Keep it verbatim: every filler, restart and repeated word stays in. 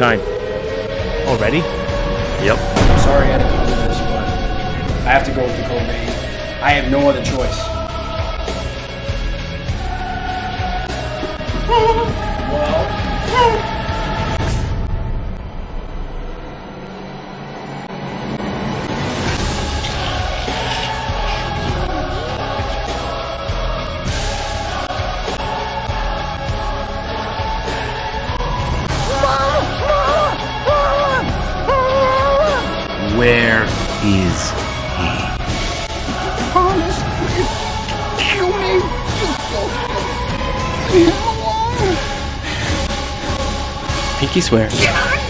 time. Already? Yep. I'm sorry I had to come to this, but I have to go with the code Bane. I have no other choice. Well... Where is he? Promise, kill me. Pinky swear. Get out of